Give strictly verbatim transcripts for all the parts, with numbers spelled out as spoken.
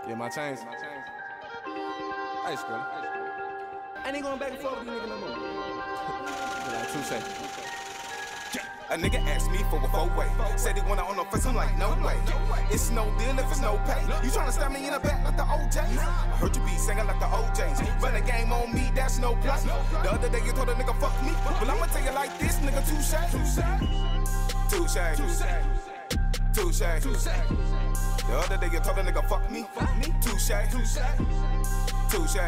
Yeah, my chains. Hey, Skrilla. I ain't going back and forth with these niggas no more. Like, true say. A nigga asked me for a four-way. Said he wanna on the face, I'm like, no way. It's no deal if it's no pay. You tryna stab me in the back like the O Js? I heard you be singing like the O Js. Run the game on me, that's no play. The other day you told a nigga fuck me. Well, I'ma tell you like this, nigga, touche. Touche. Touche. Touche. The other day you told a nigga fuck me. Touche. Touche.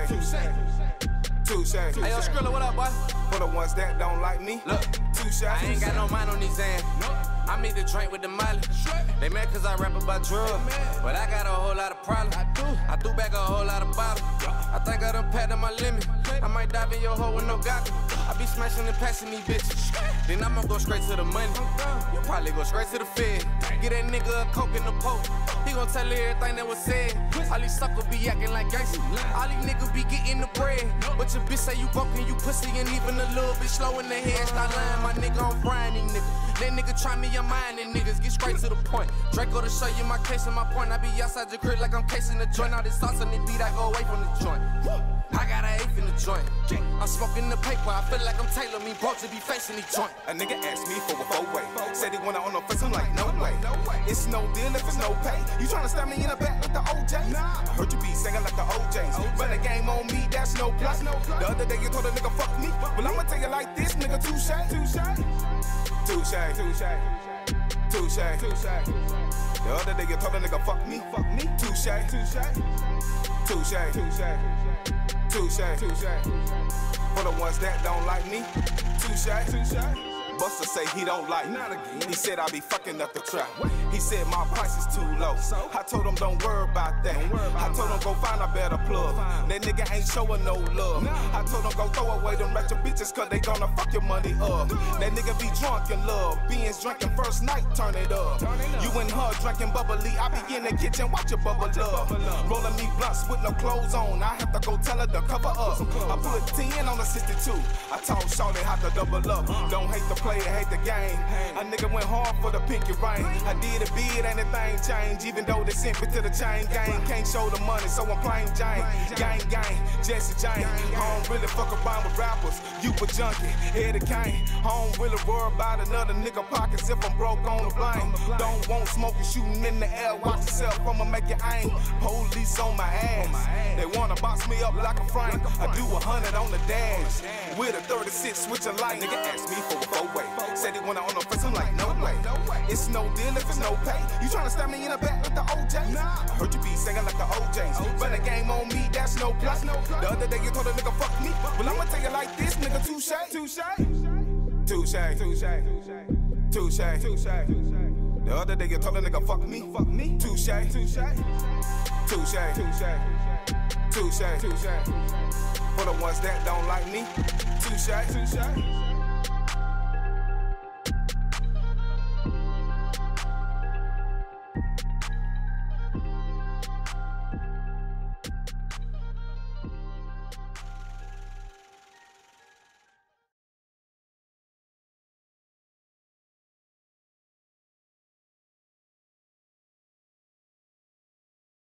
Touche. Hey, yo, Skrilla, what up, boy? For the ones that don't like me, look, touche. I ain't got no mind on these hands. I meet the drink with the molly. They mad cause I rap about drugs, but I got a whole lot of problems. I threw back a whole lot of bottles. I think I done padded my limit. I might dive in your hole with no goggles. I be smashing and passing these bitches. Then I'ma go straight to the money. You probably go straight to the Fed. Get that nigga a coke in the poke. He gon' tell everything that was said. All these suckers be acting like gangsters. All these niggas be getting the bread. But your bitch say you broken, you pussy, and even a little bit slow in the head. Start lying, my nigga, I'm frying these niggas. That nigga try me, I'm minding niggas. Get straight to the point. Draco to show you my case and my point. I be outside your crib like I'm casing the joint. All this sauce on the beat, I go away from the joint. I got an eighth in the joint. I'm smoking the paper, I feel like I'm Taylor. Me broke to be facing the joint. A nigga asked me for a four-way. Said he wanna on the face, I'm like, no way. It's no deal if it's no pay. You tryna stab me in the back like the O Js? I heard you be singing like the O Js. Run the game on me, that's no play. The other day you told a nigga fuck me. Well, I'ma tell you like this, nigga, touche. Touche. Touche. Touche. Touche. The other day you told a nigga fuck me. Fuck me. Touche. Touche. Touche. Touche. Touche. Touche. For the ones that don't like me, touche. Touche. Busta say he don't like me. He said I be fucking up the trap. He said my price is too low. I told him don't worry about that. I told him go find a better plug. That nigga ain't showing no love. I told him go throw away them ratchet bitches cause they gonna fuck your money up. That nigga be drunk in love. Beans drinking first night, turn it up. You and her drinking bubbly. I be in the kitchen, watch your bubble up. Rolling me blunts with no clothes on. I have to go tell her to cover up. I put ten on the sixty-two. I told Shawty how to double up. Don't hate the play. Hate the game. A nigga went hard for the pinky ring. I did a bid, anything changed. Even though they sent me to the chain gang. Can't show the money, so I'm plain Jane. Gang, gang, Jesse Jane. I don't really fuck around with rappers. You a junkie, head of cane. I don't really worry about another nigga pockets if I'm broke on the blame. Don't want smoking, shooting in the air. Watch yourself, I'ma make you aim. Police on my ass. They wanna box me up like a frame. I do a hundred on the dash. With a thirty-six switching light. Nigga asked me for a four-way. Said he wanna on the face, I'm like, no way. It's no deal if it's no pay. You tryna stab me in the back like the O Js? I heard you be singing like the O Js. Run the game on me, that's no play. The other day you told a nigga fuck me. Well, I'ma tell you like this, nigga, touche. Touche. Touche. Touche. Touche. The other day you told a nigga fuck me. Fuck me. Touche. Touche. Touche. Touche. Touche. For the ones that don't like me, touche. Touche.